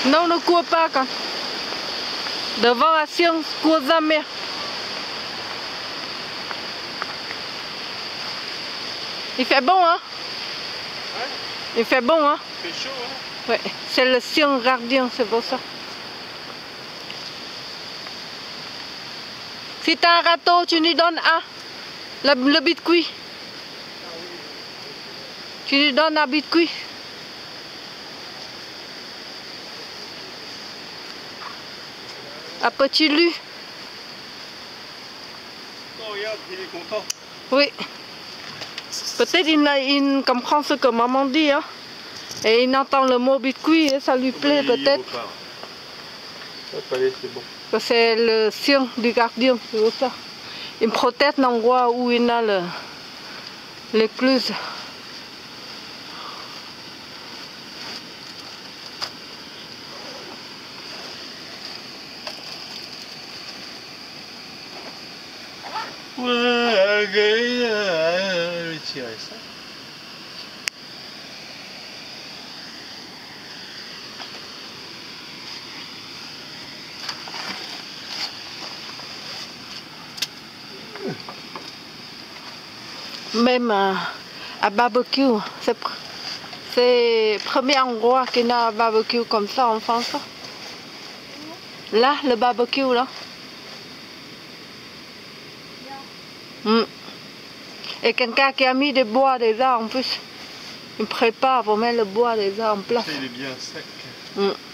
Non, ne cours pas quand. Devant la science, cours jamais. Il fait bon, hein? Ouais. Il fait bon, hein? Il fait chaud, hein? Ouais, c'est le sien gardien, c'est pour ça. Si tu as un râteau, tu lui donnes le biscuit. Tu lui donnes un biscuit. Un petit lu. Oh, regarde, il est content. Oui. Peut-être il comprend ce que maman dit, hein. Et il entend le mot biscuit et ça lui plaît peut-être. C'est bon. C'est le sien du gardien, c'est pour ça. Il protège l'endroit où il a l'écluse. Ouais, tirer ça. Même à barbecue, c'est le premier endroit qu'il y a un barbecue comme ça en France. Là, le barbecue là. Mm. Et quelqu'un qui a mis des bois déjà en plus. Il prépare pour mettre le bois déjà en place. Il est bien sec. Mm.